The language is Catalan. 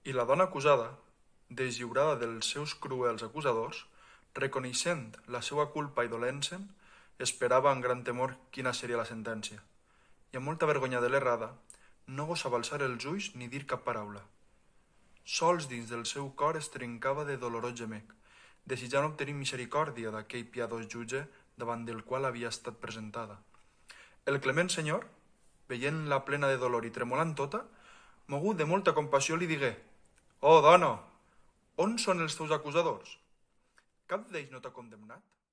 I la dona acusada, deslliurada dels seus cruels acusadors, reconeixent la seva culpa i dolent-se'n, esperava amb gran temor quina seria la sentència. I amb molta vergonya de l'errada, no gosava alçar els ulls ni dir cap paraula. Sols dins del seu cor es trencava de dolorós gemec, desitjant obtenir misericòrdia d'aquell piadós jutge davant del qual havia estat presentada. El clement senyor, veient-la plena de dolor i tremolant tota, mogut de molta compassió li digué: «Oh, dona, on són els teus acusadors? Cap d'ells no t'ha condemnat?»